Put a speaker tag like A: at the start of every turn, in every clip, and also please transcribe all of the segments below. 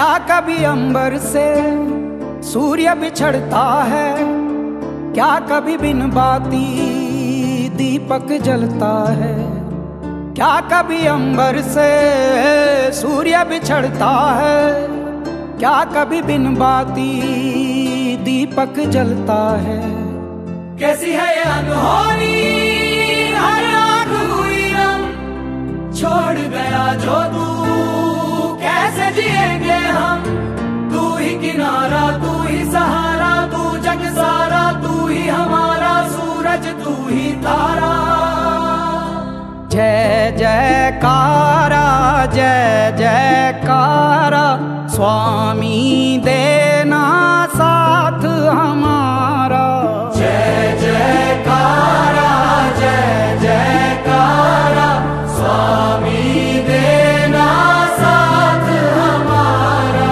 A: क्या कभी अंबर से सूर्य बिछड़ता है, क्या कभी बिन बाती दीपक जलता है। क्या कभी अंबर से सूर्य बिछड़ता है, क्या कभी बिन बाती दीपक जलता है।
B: कैसी है ये अनहोनी हर आँख हुई रंग, छोड़ गया जो तू कैसे जिएंगे हम। तू ही किनारा, तू ही सहारा, तू जग सारा, तू ही हमारा सूरज, तू ही तारा।
A: जय जयकारा, जय जयकारा, स्वामी देना साथ हमारा।
B: जय जयकारा, जय जयकारा, स्वामी देना साथ हमारा।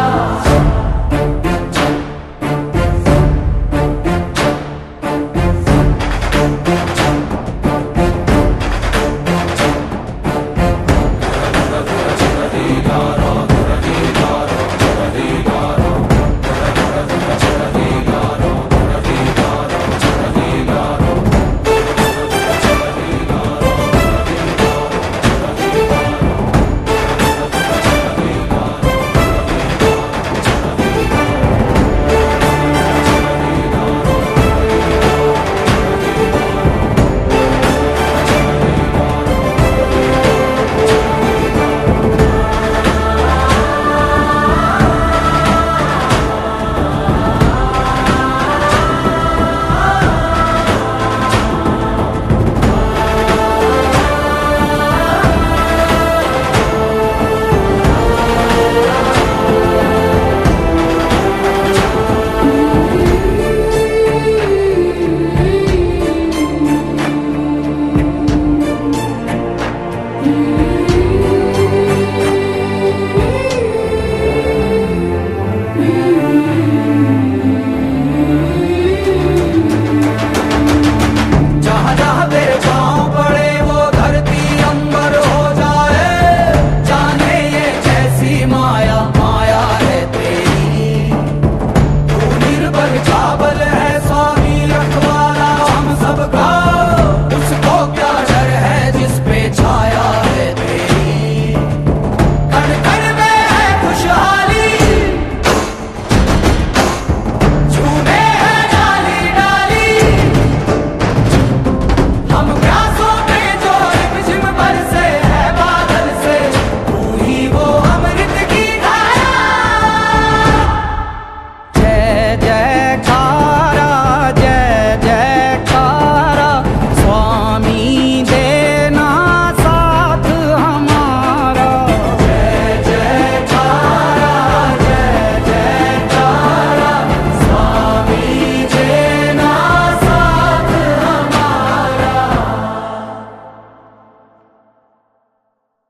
A: जय